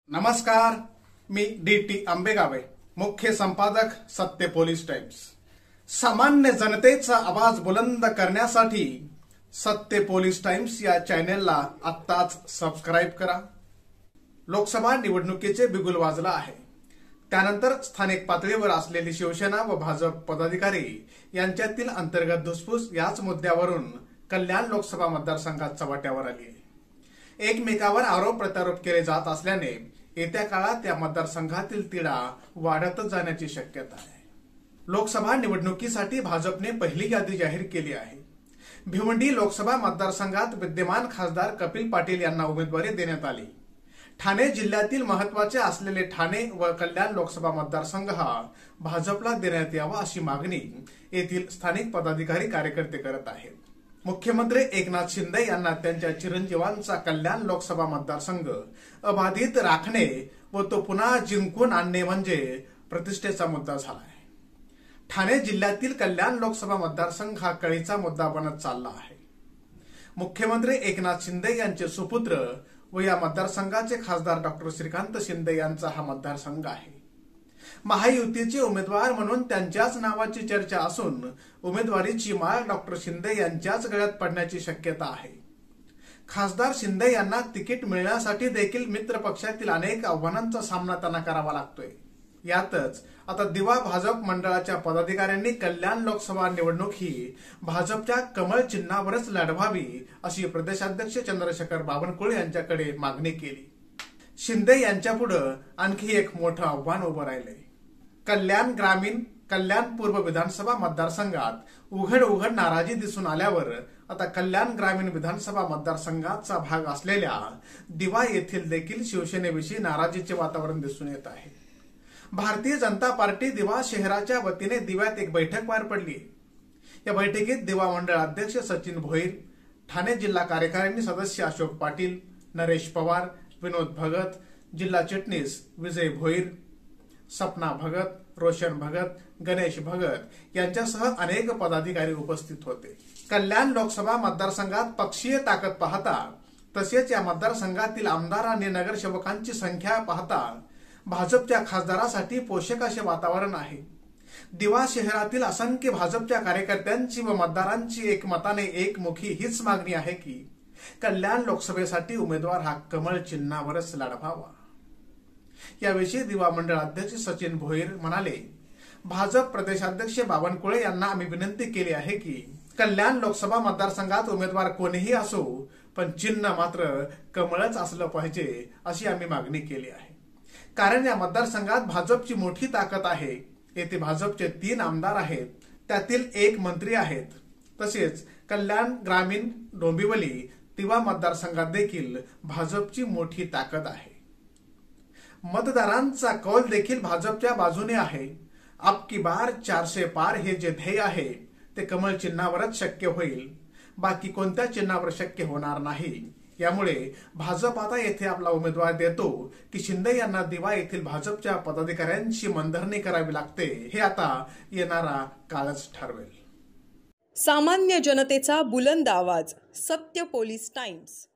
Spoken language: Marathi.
नमस्कार, मी डी.टी. आंबेगावे, मुख्य संपादक सत्य पोलीस टाइम्स। सामान्य जनतेचा आवाज बुलंद करण्यासाठी सत्य पोलीस टाइम्स या चॅनेलला आत्ताच सबस्क्राइब करा। लोकसभा निवडणुकीचे बिगुल वाजला आहे। त्यानंतर स्थानिक पातळीवर असलेली शिवसेना व भाजप पदाधिकारी यांच्यातील अंतर्गत धुसफूस याच मुद्द्यावरून कल्याण लोकसभा मतदारसंघात चव्हाट्यावर आली आहे। एकमेकावर आरोप प्रत्यारोप केले जात असल्याने येत्या काळात या मतदारसंघातील तिढा वाढतच जाण्याची शक्यता आहे। लोकसभा निवडणुकीसाठी भाजपने पहिली यादी जाहीर केली आहे। भिवंडी लोकसभा मतदारसंघात विद्यमान खासदार कपिल पाटील यांना उमेदवारी देण्यात आली। ठाणे जिल्ह्यातील महत्त्वाचे असलेले ठाणे व कल्याण लोकसभा मतदारसंघ हा भाजपला देण्यात यावा अशी मागणी येथील स्थानिक पदाधिकारी कार्यकर्ते करत आहेत। मुख्यमंत्री एकनाथ शिंदे यांना त्यांच्या चिरंजीवांचा कल्याण लोकसभा मतदारसंघ अबाधित राखणे व तो पुन्हा जिंकून आणणे म्हणजे प्रतिष्ठेचा मुद्दा झाला आहे। ठाणे जिल्ह्यातील कल्याण लोकसभा मतदारसंघ हा कळीचा मुद्दा बनत चालला आहे। मुख्यमंत्री एकनाथ शिंदे यांचे सुपुत्र व या मतदारसंघाचे खासदार डॉक्टर श्रीकांत शिंदे यांचा हा मतदारसंघ आहे। महायुतीचे उमेदवार म्हणून त्यांच्याच नावाची चर्चा असून उमेदवारीची माळ डॉक्टर शिंदे यांच्याच गळ्यात पडण्याची शक्यता आहे। खासदार शिंदे यांना तिकीट मिळण्यासाठी देखील मित्र पक्षातील अनेक आव्हानांचा सामना त्यांना करावा लागतोय। यातच आता दिवा भाजप मंडळाच्या पदाधिकाऱ्यांनी कल्याण लोकसभा निवडणूक ही भाजपच्या कमळ चिन्हावरच लढवावी अशी प्रदेशाध्यक्ष चंद्रशेखर बावनकुळे यांच्याकडे मागणी केली। शिंदे यांच्यापुढे आणखी एक मोठं आव्हान उभं राहिलंय। कल्याण ग्रामीण कल्याण पूर्व विधानसभा मतदारसंघात उघड नाराजी दिसून आल्यावर आता कल्याण ग्रामीण विधानसभा मतदारसंघाचा भाग असलेल्या दिवा येथील देखील शिवसेनेविषयी नाराजीचे वातावरण दिसून येत आहे। भारतीय जनता पार्टी दिवा शहराच्या वतीने दिव्यात एक बैठक पार पडली। या बैठकीत दिवा मंडळ अध्यक्ष सचिन भोईर, ठाणे जिल्हा कार्यकारिणी सदस्य अशोक पाटील, नरेश पवार, विनोद भगत, जिल्हा चिटणीस विजय भोईर, सपना भगत, रोशन भगत, गणेश भगत यांच्यासह अनेक पदाधिकारी उपस्थित होते। कल्याण लोकसभा मतदारसंघात पक्षीय ताकद पाहता तसेच या मतदारसंघातील आमदार आणि नगरसेवकांची संख्या पाहता भाजपच्या खासदारासाठी पोषक असे वातावरण आहे। दिवा शहरातील असंख्य भाजपच्या कार्यकर्त्यांची व मतदारांची एकमताने एकमुखी हीच मागणी आहे की कल्याण लोकसभेसाठी उमेदवार हा कमळ चिन्हावरच लढवावा। याविषयी दिवा मंडळ अध्यक्ष सचिन भोईर म्हणाले, भाजप प्रदेशाध्यक्ष बावनकुळे यांना आम्ही विनंती केली आहे की कल्याण लोकसभा मतदारसंघात उमेदवार कोणीही असो पण चिन्ह मात्र कमळच असलं पाहिजे अशी आम्ही मागणी केली आहे। कारण या मतदारसंघात भाजपची मोठी ताकद आहे। येथे भाजपचे 3 आमदार आहेत, त्यातील 1 मंत्री आहेत। तसेच कल्याण ग्रामीण डोंबिवली दिवा मतदारसंघात देखील भाजपची मोठी ताकद आहे। मतदारांचा कौल देखील भाजपच्या बाजूने आहे। अब की बार 400 पार हे जे ध्येय आहे ते कमळ चिन्हावरच शक्य होईल, बाकी कोणत्या चिन्हावर शक्य होणार नाही। यामुळे भाजप आता येथे आपला उमेदवार देतो की शिंदे यांना दिवा येथील भाजपच्या पदाधिकाऱ्यांची मनधरणी करावी लागते हे आता येणारा काळच ठरवेल। सामान्य जनतेचा बुलंद आवाज, सत्य पोलीस टाइम्स।